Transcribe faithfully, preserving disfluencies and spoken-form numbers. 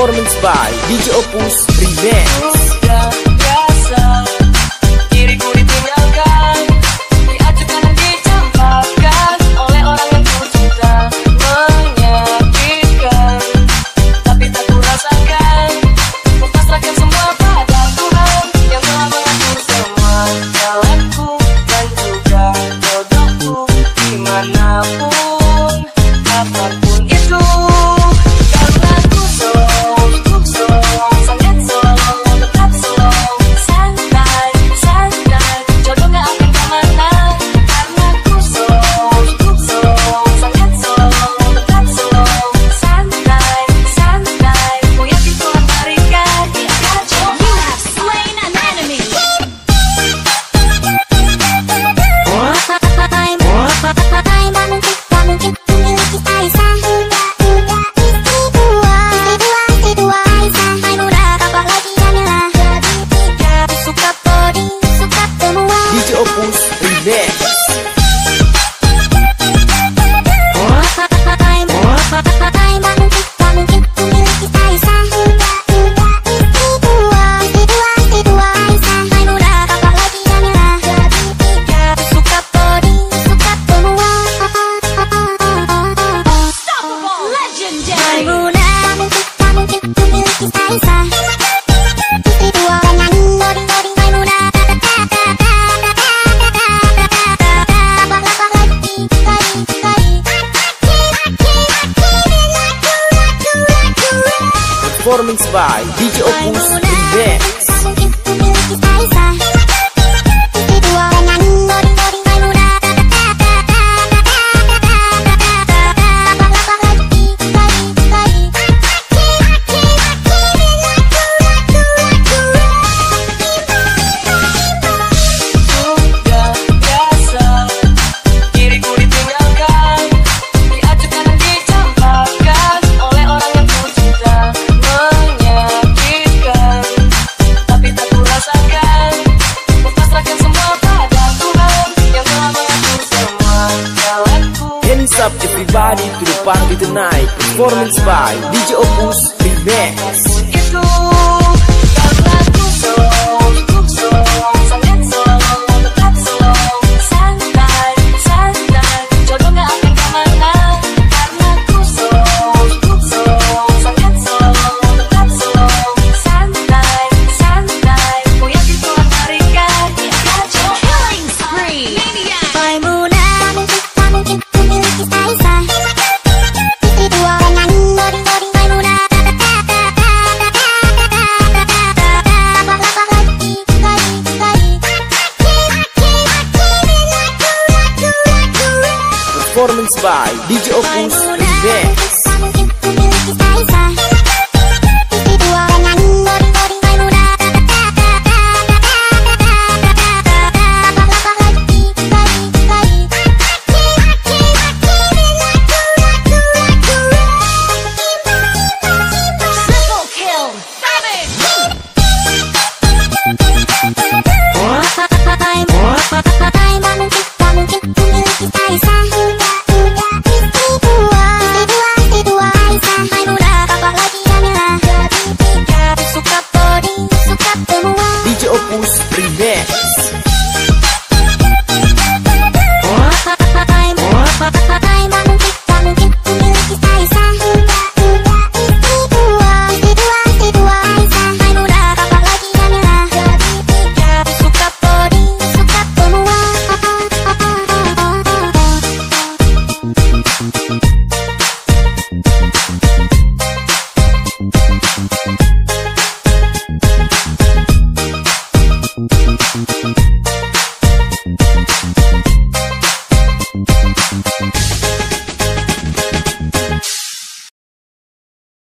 Performance by D J Opus Remix. Sudah biasa diriku ditinggalkan, diacukan dan dicampakkan oleh orang yang ku cinta. Menyakitkan, tapi tak ku rasakan. Ku pasrahkan semua pada Tuhan yang telah mengatur semua jalanku dan juga jodohku. Dimanapun, apapun itu, karena ku slow, ku slow, sangat slow, tetap slow, santai, santai, jodoh gak akan kemana. Karena ku slow, ku slow, sangat slow, tetap slow, santai, santai, ku yakin Tuhan berikan dia kacau. You have slain an enemy. D J Opus Remix. Performance by D J Opus Remix. Sudah biasa diriku ditinggalkan, diacukan dan dicampakkan oleh orang yang ku cinta. Menyakitkan, tapi tak ku rasakan. Ku pasrahkan semua pada Tuhan yang telah mengatur semua jalanku. Hands up everybody to the party tonight. Performance by D J Opus Remix. Itu karena ku slow, ku slow, sangat slow, tetap slow, santai, santai, jodoh gak akan kemana. Karena ku slow, ku slow, sangat slow, tetap slow, santai, santai, ku yakin Tuhan berikan dia kacau. Killing spree. Maniac. Performance by D J Opus Remix. Triple kill. Savage. D J Opus Remix. Thank you.